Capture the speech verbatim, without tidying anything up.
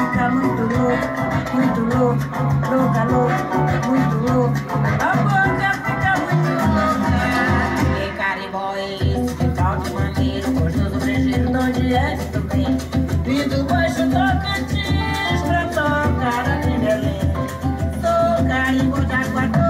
fica muito louco, muito louco, louca, louca, muito louco. A boca fica muito louca. Que carimbó é esse? Que tal de maneiro, gostoso brejeiro, de onde é que tu vem? Vim do baixo Tocantins pra tocar aqui em Belém. Sou carimbó de Água Doce.